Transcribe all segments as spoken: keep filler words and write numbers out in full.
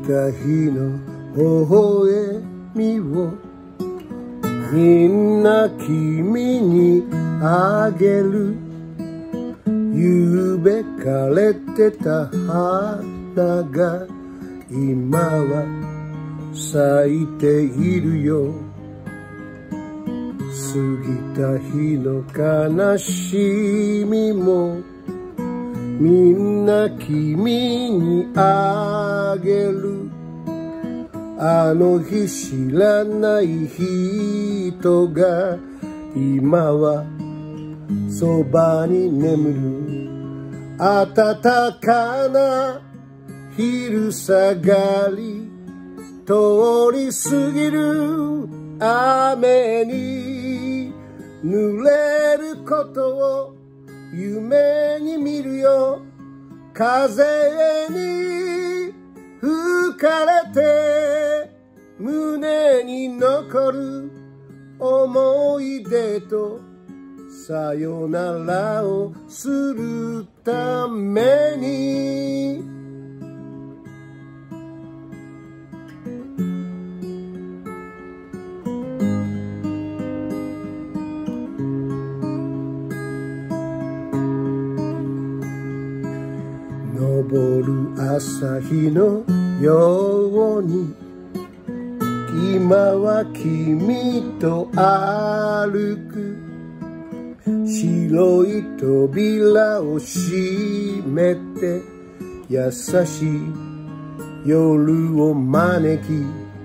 た日の微笑みをみんな君にあげる。ゆうべ枯れてた花が今は咲いているよ。過ぎた日の悲しみもみんな君にあげる。あの日知らない人が今はそばに眠る。暖かな昼下がり通り過ぎる雨に濡れることを夢に見るよ。風に吹かれて胸に残る思い出とさよならをするために。昇る朝日のように今は君と歩く。白い扉を閉めて優しい夜を招き、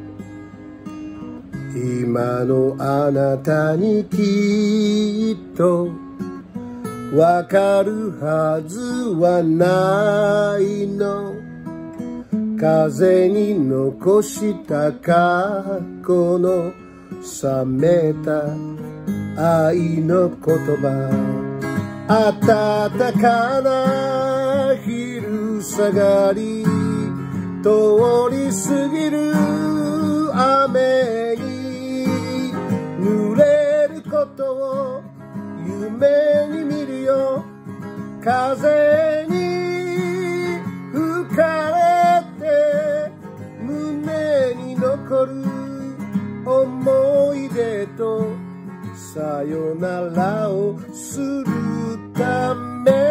今のあなたにきっとわかるはずはないの。風に残した過去の冷めた愛の言葉。暖かな昼下がり通り過ぎる雨に濡れることを夢に見るよ。風に吹かれて胸に残る思い出とさよならをするため